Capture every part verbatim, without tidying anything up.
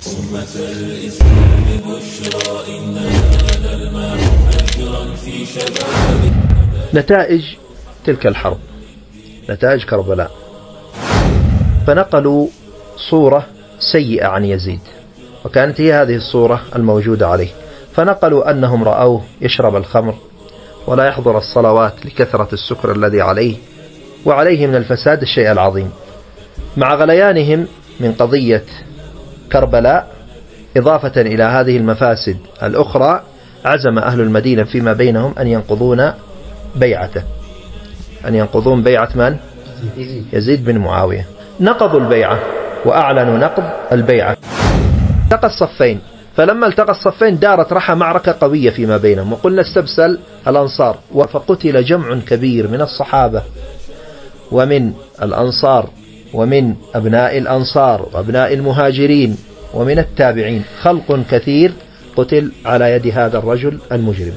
أمة الإسلام بشرى إننا نلمح فجرا في شباب. نتائج تلك الحرب، نتائج كربلاء، فنقلوا صورة سيئة عن يزيد، وكانت هي هذه الصورة الموجودة عليه. فنقلوا أنهم رأوه يشرب الخمر ولا يحضر الصلوات لكثرة السكر الذي عليه، وعليه من الفساد الشيء العظيم. مع غليانهم من قضية كربلاء إضافة إلى هذه المفاسد الأخرى، عزم أهل المدينة فيما بينهم أن ينقضون بيعته، أن ينقضون بيعة من؟ يزيد بن معاوية. نقضوا البيعة وأعلنوا نقض البيعة. التقى الصفين، فلما التقى الصفين دارت رحى معركة قوية فيما بينهم، وقلنا استبسل الأنصار، فقتل جمع كبير من الصحابة ومن الأنصار ومن أبناء الأنصار وأبناء المهاجرين ومن التابعين، خلق كثير قتل على يد هذا الرجل المجرم.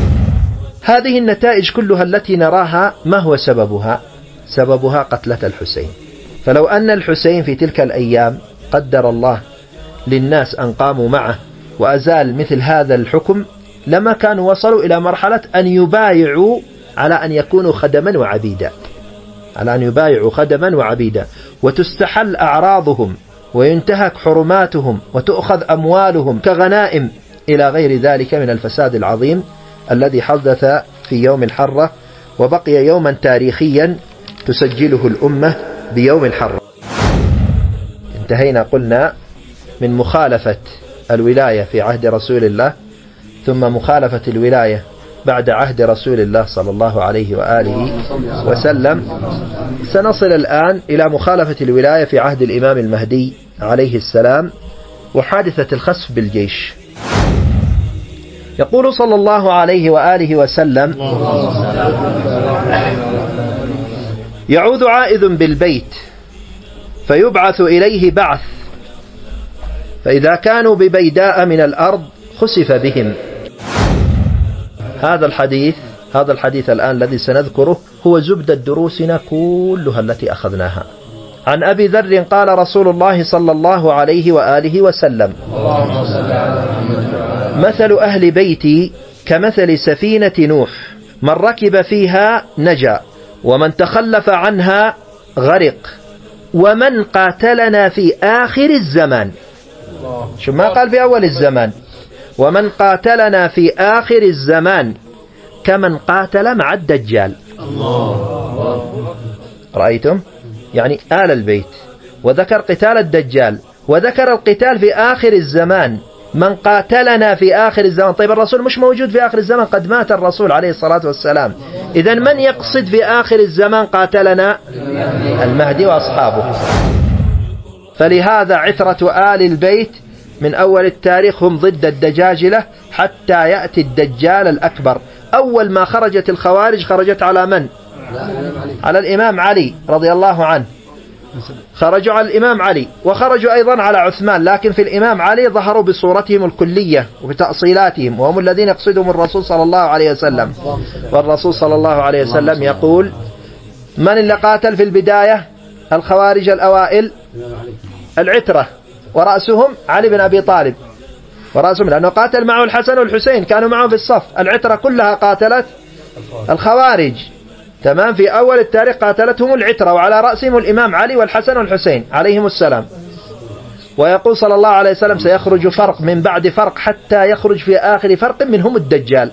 هذه النتائج كلها التي نراها ما هو سببها؟ سببها قتلة الحسين. فلو أن الحسين في تلك الأيام قدر الله للناس أن قاموا معه وأزال مثل هذا الحكم، لما كانوا وصلوا إلى مرحلة أن يبايعوا على أن يكونوا خدما وعبيدا، على أن يبايعوا خدما وعبيدا، وتستحل أعراضهم وينتهك حرماتهم وتؤخذ أموالهم كغنائم إلى غير ذلك من الفساد العظيم الذي حدث في يوم الحرة، وبقي يوما تاريخيا تسجله الأمة بيوم الحرة. انتهينا قلنا من مخالفة الولاية في عهد رسول الله، ثم مخالفة الولاية بعد عهد رسول الله صلى الله عليه وآله وسلم. سنصل الآن إلى مخالفة الولاية في عهد الإمام المهدي عليه السلام وحادثة الخسف بالجيش. يقول صلى الله عليه وآله وسلم: يعود عائذ بالبيت فيبعث إليه بعث، فإذا كانوا ببيداء من الأرض خسف بهم. هذا الحديث هذا الحديث الآن الذي سنذكره هو زبدة دروسنا كلها التي أخذناها. عن أبي ذر قال رسول الله صلى الله عليه وآله وسلم: مثل أهل بيتي كمثل سفينة نوح، من ركب فيها نجا، ومن تخلف عنها غرق، ومن قاتلنا في آخر الزمان. شو ما قال في أول الزمان؟ ومن قاتلنا في آخر الزمان كمن قاتل مع الدجال. رأيتم؟ يعني آل البيت، وذكر قتال الدجال، وذكر القتال في آخر الزمان. من قاتلنا في آخر الزمان، طيب الرسول مش موجود في آخر الزمان، قد مات الرسول عليه الصلاة والسلام. إذن من يقصد في آخر الزمان قاتلنا؟ المهدي وأصحابه. فلهذا عترة آل البيت من أول التاريخ هم ضد الدجاجلة حتى يأتي الدجال الأكبر. أول ما خرجت الخوارج خرجت على من؟ على الإمام علي رضي الله عنه، خرجوا على الإمام علي، وخرجوا أيضا على عثمان، لكن في الإمام علي ظهروا بصورتهم الكلية وبتأصيلاتهم، وهم الذين يقصدهم الرسول صلى الله عليه وسلم. والرسول صلى الله عليه وسلم يقول: من اللي قاتل في البداية الخوارج الأوائل؟ العترة، ورأسهم علي بن أبي طالب، ورأسهم لأنه قاتل معه الحسن والحسين، كانوا معه في الصف. العترة كلها قاتلت الخوارج، تمام؟ في أول التاريخ قاتلتهم العترة، وعلى رأسهم الإمام علي والحسن والحسين عليهم السلام. ويقول صلى الله عليه وسلم: سيخرج فرق من بعد فرق حتى يخرج في آخر فرق منهم الدجال.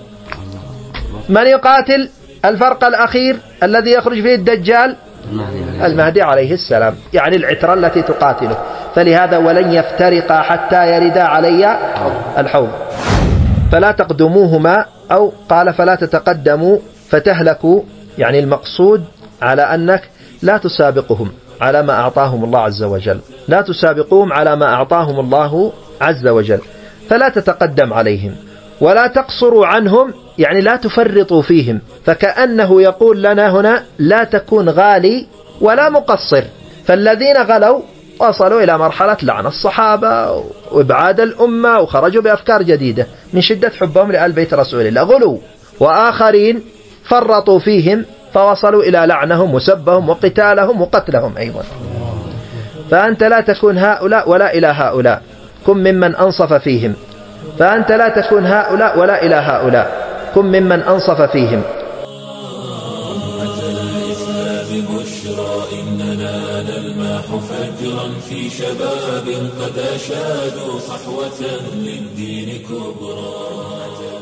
من يقاتل الفرق الأخير الذي يخرج فيه الدجال؟ المهدي عليه السلام، يعني العترة التي تقاتله. فلهذا ولن يفترقا حتى يردا علي الحوض، فلا تقدموهما، أو قال فلا تتقدموا فتهلكوا، يعني المقصود على أنك لا تسابقهم على ما أعطاهم الله عز وجل، لا تسابقوهم على ما أعطاهم الله عز وجل، فلا تتقدم عليهم ولا تقصروا عنهم، يعني لا تفرطوا فيهم. فكأنه يقول لنا هنا: لا تكون غالي ولا مقصر. فالذين غلوا وصلوا إلى مرحلة لعن الصحابة وإبعاد الأمة، وخرجوا بأفكار جديدة من شدة حبهم لآل بيت رسول الله، غلوا. وآخرين فرطوا فيهم فوصلوا إلى لعنهم وسبهم وقتالهم وقتلهم أيضا. فأنت لا تكون هؤلاء ولا إلى هؤلاء، كن ممن أنصف فيهم. فأنت لا تكون هؤلاء ولا إلى هؤلاء، كن ممن أنصف فيهم. بشرى إننا نلمح فجرا في شباب قد أشادوا صحوة للدين كبرى.